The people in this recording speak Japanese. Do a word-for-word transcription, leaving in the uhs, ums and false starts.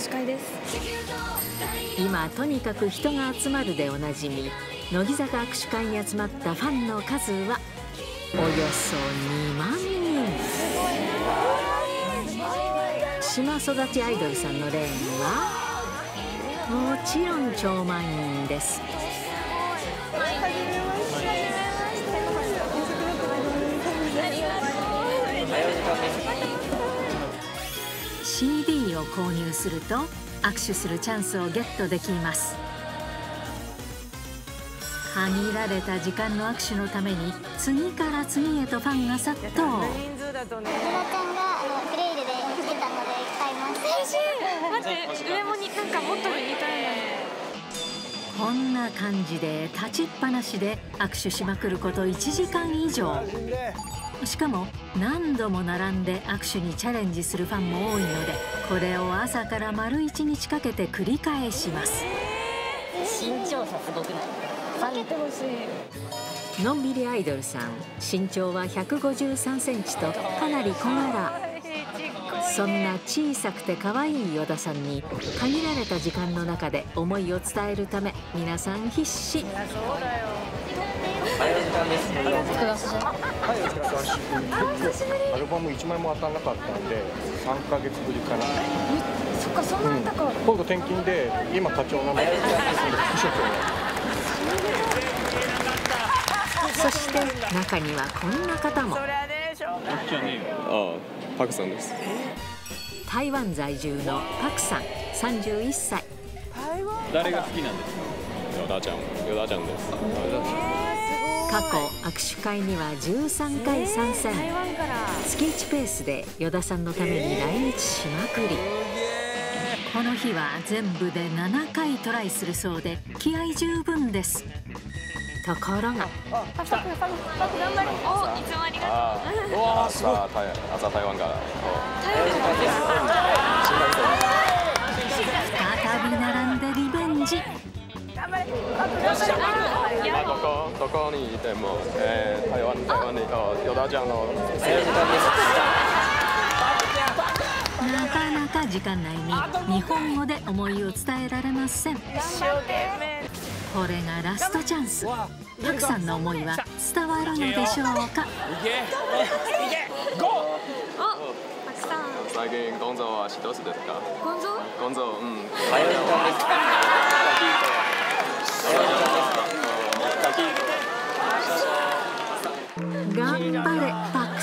手会です。 今とにかく人が集まるでおなじみ乃木坂握手会に集まったファンの数はおよそにまんにん。島育ちアイドルさんのレーンはもちろん超満員です。シーディー を購入すると握手するチャンスをゲットできます。限られた時間の握手のために次から次へとファンが殺到。 ちゃんがクレイルで来てたので買います。 待って、上もになんかもっと見たいな。 こんな感じで立ちっぱなしで握手しまくることいちじかん以上。しかも何度も並んで握手にチャレンジするファンも多いのでこれを朝から丸一日かけて繰り返します。 身長差すごくない？ かけてほしい。 のんびりアイドルさん身長はひゃくごじゅうさんセンチとかなり小柄。そんな小さくて可愛い依田さんに限られた時間の中で思いを伝えるため皆さん必死。 早い時間です。 はい、お久しぶり。アルバムいちまいも当たらなかったのでさんかげつぶりかな。 そっか、そんなに高い。 今度転勤で今課長なので副所長に。 そして中にはこんな方も。 ああ、パクさんです。 台湾在住のパクさんさんじゅういっさい。 誰が好きなんですか？ヨダちゃん、ヨダちゃんです。 過去握手会にはじゅうさんかい参戦。月いちペースで依田さんのために来日しまくり。この日は全部でななかいトライするそうで気合十分です。ところがパクパクパクパク頑張れ。お、いつもありがとう。 うわー、すごい。朝台湾から。 再び並んでリベンジ。 頑張れ。パク頑張れ。 どこどこにいても、えー、台湾台湾にヨダちゃんのなかなか時間内に日本語で思いを伝えられません。これがラストチャンス。パクさんの思いは伝わるのでしょうか。 最近ゴンゾは一つですか？ ゴンゾ？ ゴンゾ、うん。 早い時間です。 頑張れパク。